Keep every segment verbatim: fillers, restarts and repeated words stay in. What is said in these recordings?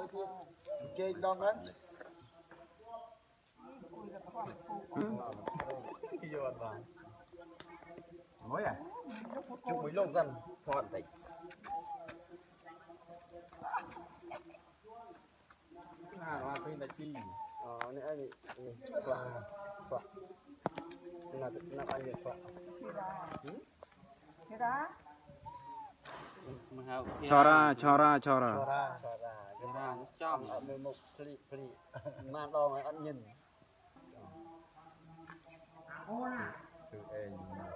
chơi con hết mới à chụp mấy lông gần thọn tỉnh à nó phim là chi ờ nè anh quả quả là là anh được quả chora chora chora chora chora trong ở bên một pli pli mà to mà ăn nhìn từ em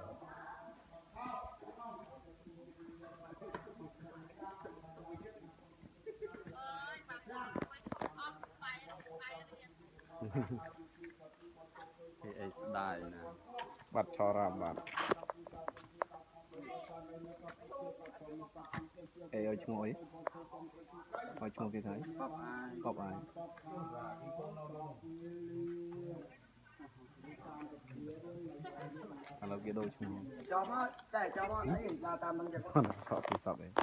thì ấy đài nè bát chora bát ê ơi chung ấy ơi chung cái thấy cọp ai kalau kia đôi chung cho nó cái cho nó thấy là tam mình nó sọt thì sọt đấy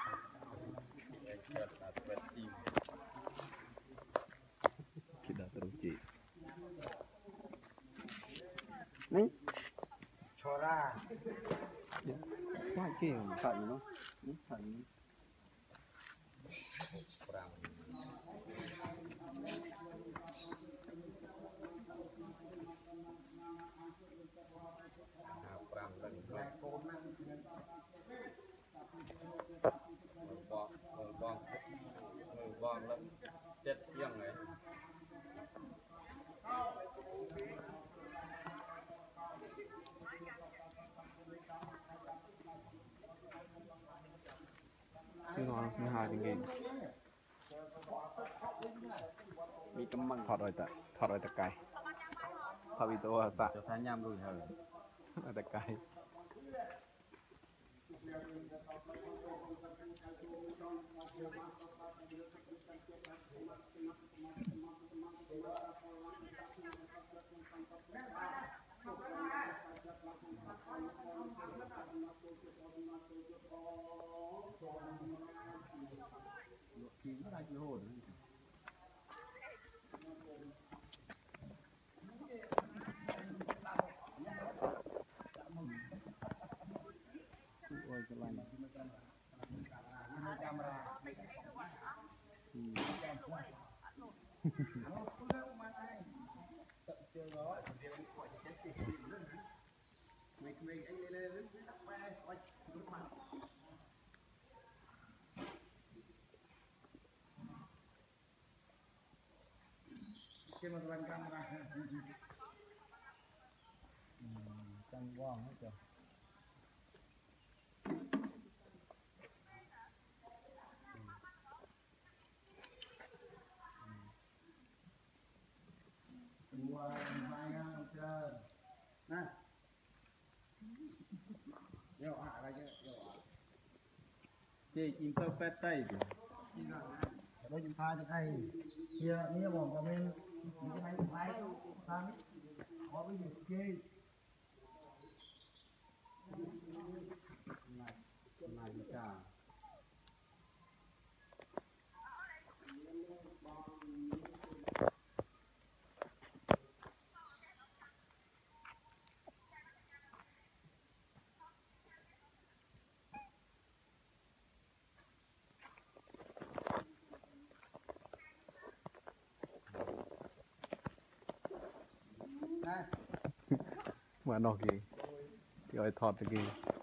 kita terus chị này chora quá kia thận nó thận chết riêng này cái ngon thứ hai thì nghìn bị cấm măng thọt rồi ta thọt rồi ta cay thọt bị tôi sạ cho thái nham rồi hả ta cay ôi cái lạnh camera cái một lần camera căng quang hết rồi nè vô ạ ra chứ vô ạ chị chim tơ pet tay đây chúng ta cho thầy kia nghĩa bọn của mình những cái này phải thằng có cái gì chơi này này cả mà nó kì thì ơi thọt kì